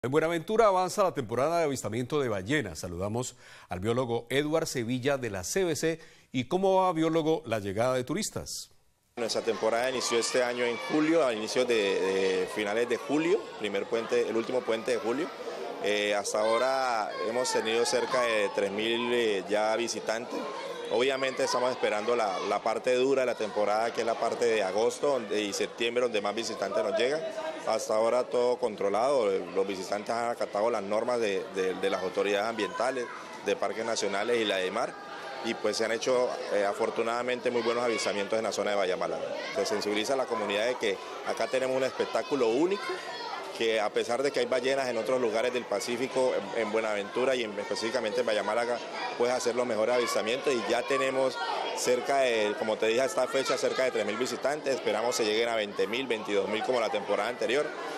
En Buenaventura avanza la temporada de avistamiento de ballenas. Saludamos al biólogo Edward Sevilla de la CBC. ¿Y cómo va, biólogo, la llegada de turistas? Nuestra temporada inició este año en julio, a inicios de finales de julio, el último puente de julio. Hasta ahora hemos tenido cerca de 3.000 ya visitantes. Obviamente estamos esperando la parte dura de la temporada, que es la parte de agosto y septiembre, donde más visitantes nos llegan. Hasta ahora todo controlado, los visitantes han acatado las normas de las autoridades ambientales, de parques nacionales y la de mar, y pues se han hecho afortunadamente muy buenos avistamientos en la zona de Bahía Málaga. Se sensibiliza a la comunidad de que acá tenemos un espectáculo único, que a pesar de que hay ballenas en otros lugares del Pacífico, en Buenaventura y específicamente en Bahía Málaga, puedes hacer los mejores avistamientos, y ya tenemos cerca de, como te dije, a esta fecha cerca de 3.000 visitantes. Esperamos se lleguen a 20.000, 22.000 como la temporada anterior.